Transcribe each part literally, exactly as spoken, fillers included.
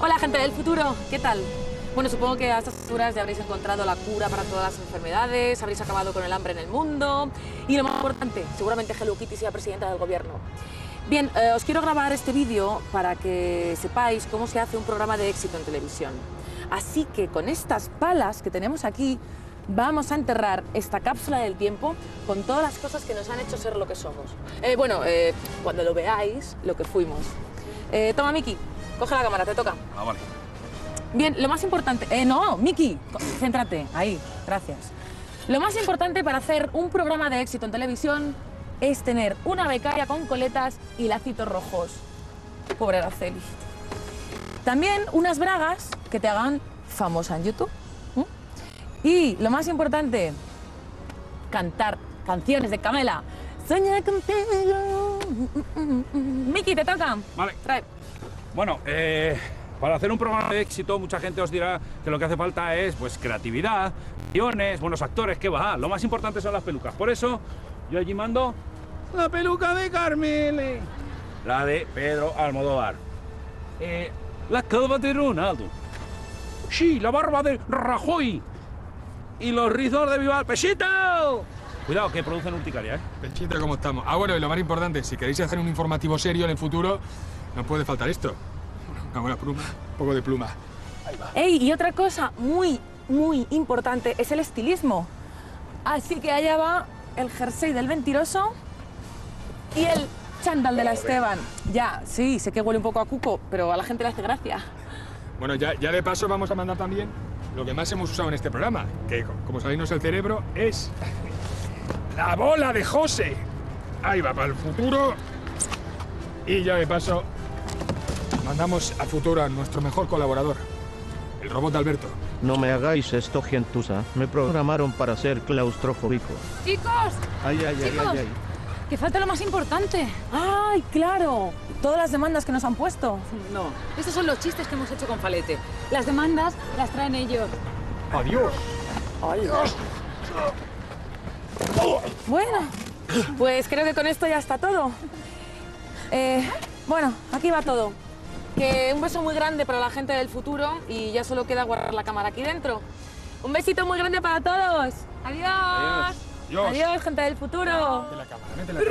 Hola, gente del futuro, ¿qué tal? Bueno, supongo que a estas alturas ya habréis encontrado la cura para todas las enfermedades, habréis acabado con el hambre en el mundo y lo más importante, seguramente Hello Kitty sea presidenta del gobierno. Bien, eh, os quiero grabar este vídeo para que sepáis cómo se hace un programa de éxito en televisión. Así que con estas palas que tenemos aquí, vamos a enterrar esta cápsula del tiempo con todas las cosas que nos han hecho ser lo que somos. Eh, bueno, eh, cuando lo veáis, lo que fuimos. Eh, toma, Miki, coge la cámara, te toca. Ah, vale. Bien, lo más importante... Eh, no, Miki, céntrate, ahí, gracias. Lo más importante para hacer un programa de éxito en televisión es tener una becaria con coletas y lacitos rojos. Pobre Araceli. También unas bragas que te hagan famosa en YouTube. ¿Mm? Y lo más importante, cantar canciones de Camela. Soñar contigo. Miki, te toca. Vale. Trae. Bueno, eh, para hacer un programa de éxito, mucha gente os dirá que lo que hace falta es pues creatividad, guiones, buenos actores, ¿qué va? Lo más importante son las pelucas. Por eso, yo allí mando la peluca de Carmele, la de Pedro Almodóvar, eh, la calva de Ronaldo, sí, la barba de Rajoy y los rizos de Vival. ¡Pechito! Cuidado, que producen urticaria, ¿eh? Pechito, ¿cómo estamos? Ah, bueno, y lo más importante, si queréis hacer un informativo serio en el futuro, no puede faltar esto. Una buena pluma, un poco de pluma. Ahí va. Ey, y otra cosa muy, muy importante es el estilismo. Así que allá va el jersey del mentiroso y el chándal de la Esteban. Ya, sí, sé que huele un poco a cuco, pero a la gente le hace gracia. Bueno, ya, ya de paso vamos a mandar también lo que más hemos usado en este programa, que, como sabéis, no es el cerebro, es la bola de José. Ahí va, para el futuro. Y ya de paso mandamos al futuro a nuestro mejor colaborador, el robot de Alberto. No me hagáis esto, gentuza. Me programaron para ser claustrofóbico. ¡Chicos! Ay, ay, ay, ¡Chicos! ay, ay. ¡Que falta lo más importante! ¡Ay, claro! Todas las demandas que nos han puesto. No, estos son los chistes que hemos hecho con Falete. Las demandas las traen ellos. ¡Adiós! ¡Adiós! Bueno, pues creo que con esto ya está todo. Eh, bueno, aquí va todo. Que un beso muy grande para la gente del futuro y ya solo queda guardar la cámara aquí dentro. Un besito muy grande para todos. ¡Adiós! Adiós. ¡Adiós, gente del futuro! Mete la cámara, mete la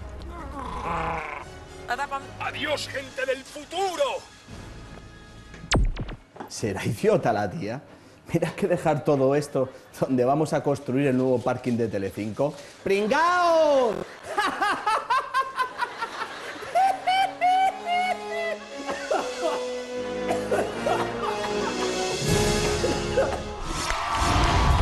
cámara. ¡Adiós, gente del futuro! ¿Será idiota la tía? Mira que dejar todo esto donde vamos a construir el nuevo parking de Telecinco. ¡Pringaos!